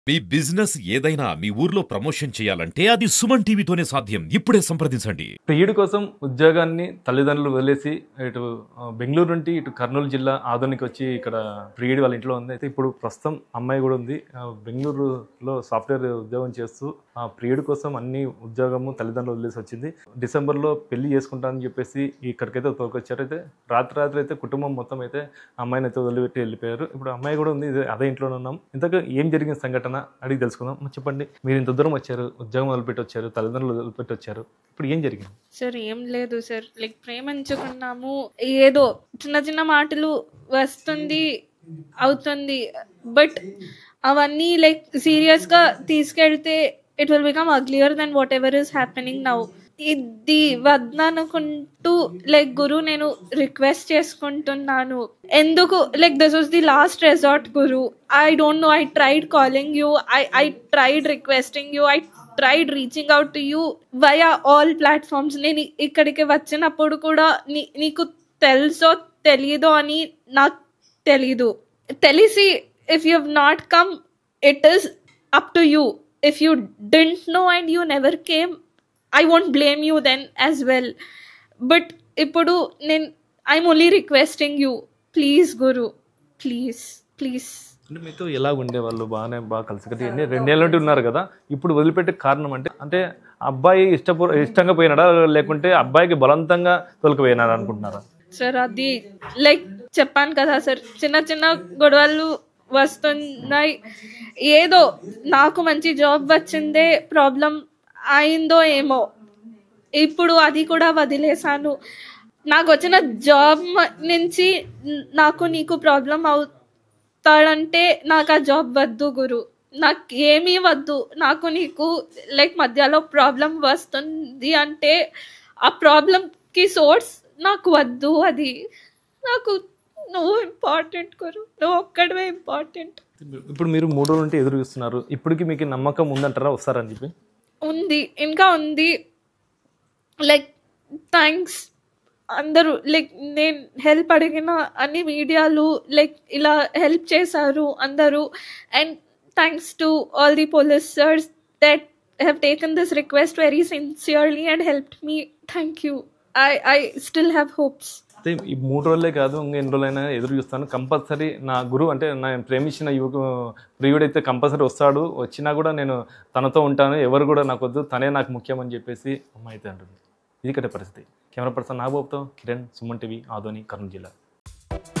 మీ business ఏదైనా మీ ఊర్లో promotion చేయాలంటే అది సుమన్ టీవీతోనే సాధ్యం. ఇప్పుడే సంప్రదించండి. ప్రియుడి కోసం ఉద్యోగాన్ని తల్లిదండ్రులు వదిలేసి ఇటు బెంగళూరు నుండి ఇటు కర్నూలు జిల్లా ఆదోనికి వచ్చి ఇక్కడ ప్రియుడి వాళ్ళ ఇంట్లో ఉంది. అయితే ఇప్పుడు ప్రస్తుతం అమ్మాయి కూడా ఉంది. బెంగళూరులో సాఫ్ట్వేర్ ఉద్యోగం చేస్తూ ఆ ప్రియుడి కోసం అన్ని ఉద్యోగము తల్లిదండ్రులు వదిలేసి వచ్చింది. డిసెంబర్లో పెళ్లి చేసుకుంటానని చెప్పేసి ఇక్కడికైతే తోలుకొచ్చారు. అయితే రాత్రి అయితే కుటుంబం మొత్తం అయితే అమ్మాయిని అయితే వదిలిపెట్టి వెళ్ళిపోయారు. ఇప్పుడు అమ్మాయి కూడా ఉంది, అదే ఇంట్లోనే ఉన్నాం. ఇంతకు ఏం జరిగిన సంఘటన అడిగి తెలుసుకుందాం. చెప్పండి, మీరు ఇంత దూరం వచ్చారు, ఉద్యోగం వదిలిపెట్టి వచ్చారు, తల్లిదండ్రులు వదిలిపెట్టి వచ్చారు, ఇప్పుడు ఏం జరిగింది? సార్ ఏం లేదు సార్, లైక్ ప్రేమించుకున్నాము, ఏదో చిన్న చిన్న మాటలు వస్తుంది అవుతుంది, బట్ అవన్నీ లైక్ సీరియస్ గా తీసుకెళ్తే it will become uglier than whatever is happening now. ఇది వద్దనుకుంటూ లైక్ గురు నేను రిక్వెస్ట్ చేసుకుంటున్నాను. ఎందుకు like this was the last resort గురు. I don't know, I tried calling you, I tried requesting you, I tried reaching out to you via all platforms. నేను ఇక్కడికి వచ్చినప్పుడు కూడా నీకు తెలుసో తెలీదో అని నాకు తెలీదు. తెలిసి if you have not come it is up to you. If you didn't know and you never came, I won't blame you then as well. But ఇప్పుడు నేను I'm only requesting you, please Guru, please. అంటే మీతో ఎలా ఉండేవాళ్ళు? బాగా కలిసి రెండేళ్ళ నుండి ఉన్నారు కదా, ఇప్పుడు వదిలిపెట్టే కారణం అంటే అబ్బాయి ఇష్టంగా పోయినాడా, లేకుంటే అబ్బాయికి బలవంతంగా తొలకపోయినారా అనుకుంటున్నారా? సార్ అది లైక్ చెప్పాను కదా సార్, చిన్న చిన్న గొడవలు వస్తున్నాయి. ఏదో నాకు మంచి జాబ్ వచ్చిందే ప్రాబ్లం అయిందో ఏమో, ఇప్పుడు అది కూడా వదిలేశాను. నాకు వచ్చిన జాబ్ నుంచి నీకు ప్రాబ్లం అవుతాడంటే నాకు ఆ జాబ్ వద్దు గురు, నాకు ఏమీ వద్దు. నీకు లైక్ మధ్యలో ప్రాబ్లం వస్తుంది అంటే ఆ ప్రాబ్లంకి సోర్స్ నాకు వద్దు. అది నాకు నువ్వు ఇంపార్టెంట్ గురు, నువ్వు ఒక్కడవే ఇంపార్టెంట్. ఇప్పుడు మీరు 3 రోజుల నుండి ఎదురు చూస్తున్నారు, ఇప్పటికి మీకు నమ్మకం ఉందంటారా వస్తారని చెప్పి? ఉంది, ఇంకా ఉంది. లైక్ థ్యాంక్స్ అందరూ, లైక్ నేను హెల్ప్ అడిగిన అన్ని మీడియాలు లైక్ ఇలా హెల్ప్ చేశారు అందరూ. And thanks to all the policers that have taken this request very sincerely and helped me. Thank you. I still have hopes. అయితే ఈ 3 రోజులే కాదు, ఇంకా ఎన్ని రోజులైనా ఎదురు చూస్తాను. కంపల్సరీ నా గురువు అంటే నా ప్రేమించిన ప్రియుడైతే కంపల్సరీ వస్తాడు. వచ్చినా కూడా నేను తనతో ఉంటాను, ఎవరు కూడా నాకు వద్దు, తనే నాకు ముఖ్యం అని చెప్పేసి అమ్మాయి అయితే అంటుంది. ఇది కట్టే పరిస్థితి. కెమెరా పర్సన్ నాగబాబుతో కిరణ్, సుమన్ టీవీ, ఆదోని, కర్నూలు జిల్లా.